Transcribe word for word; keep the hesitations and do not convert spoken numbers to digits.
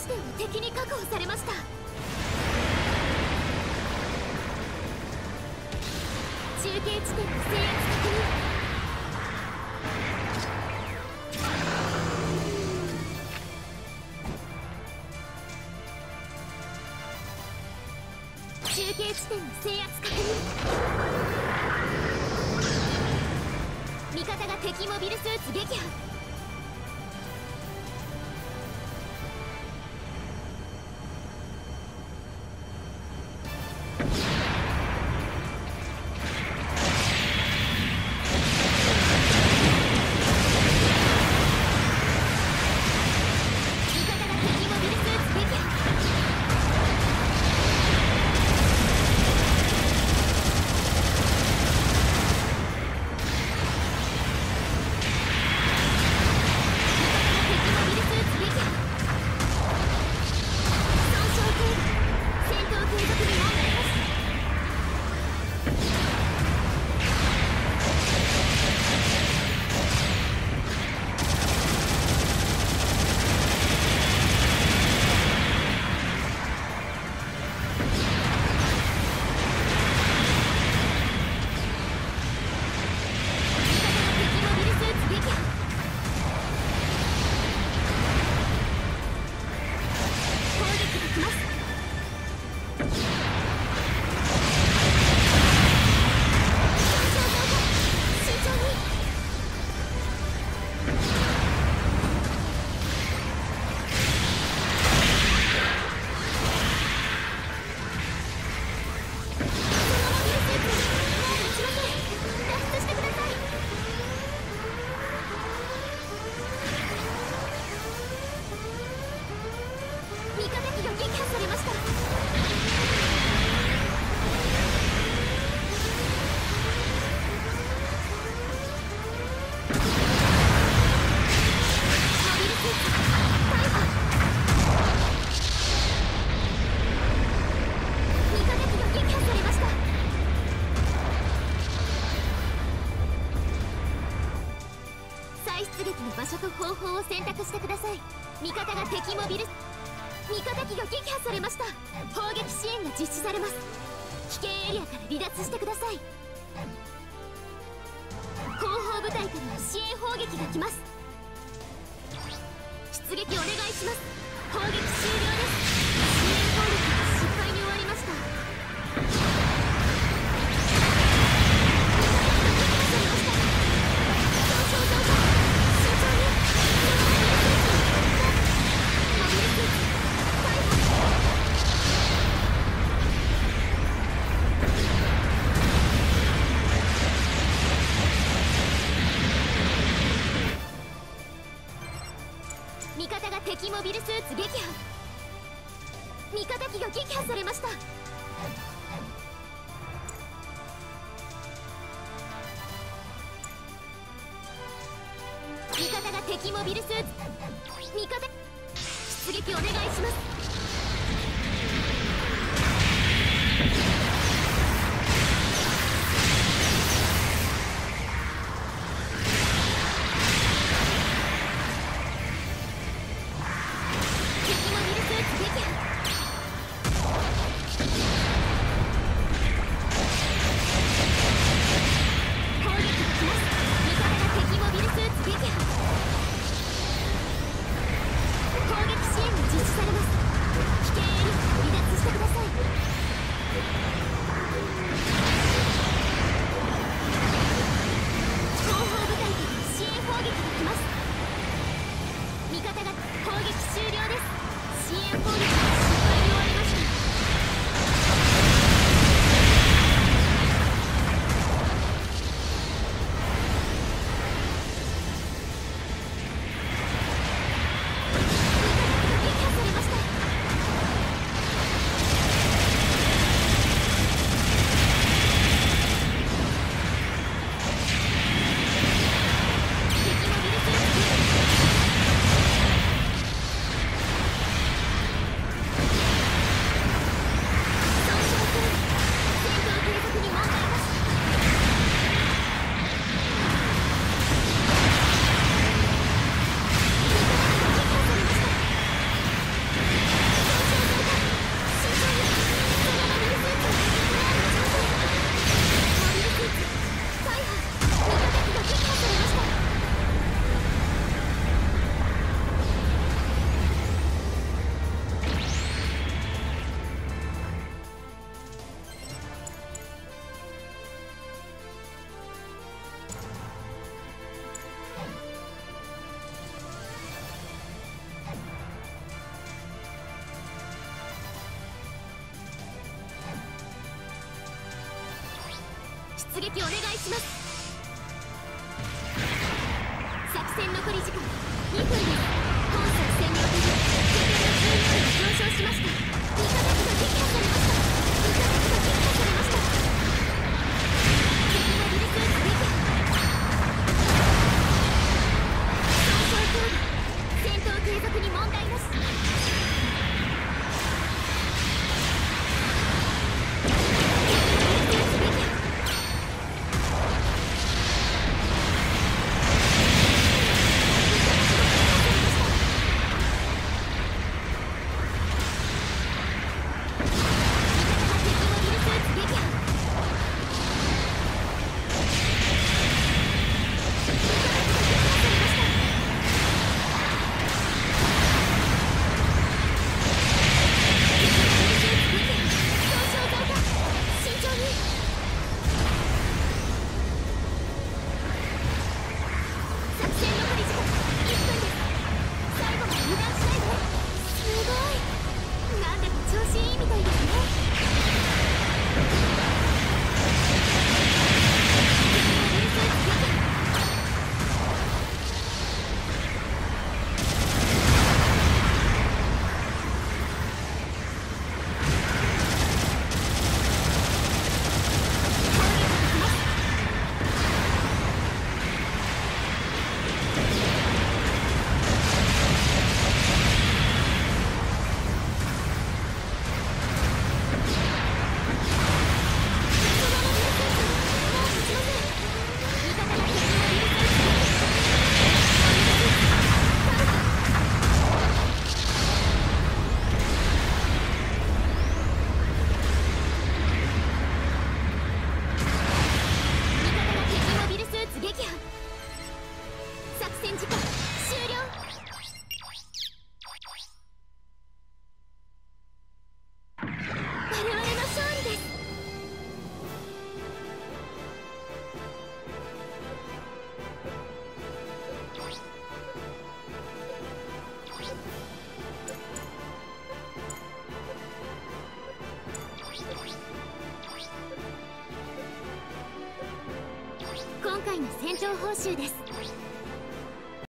点を敵に確保されました。中継地点の制圧確認。中継地点の制圧確認。味方が敵モビルスーツ撃破。場所と方法を選択してください。味方が敵モビル味方機が撃破されました。砲撃支援が実施されます。危険エリアから離脱してください。後方部隊からの支援砲撃が来ます。出撃お願いします。砲撃終了です。支援砲撃が失敗に終わりました。味方が敵モビルスーツ撃破。味方機が撃破されました。味方が敵モビルスーツ味方出撃お願いします。攻撃支援が実施されます。危険エリアから離脱してください。 出撃お願いします。作戦残り時間にふんです。本作戦によって拠点の重要度が上昇しました。味方機が撃破されました。味方機が撃破されました。敵がリリスーツ撃破。損傷強度戦闘継続に問題なし。今回の戦闘報酬です。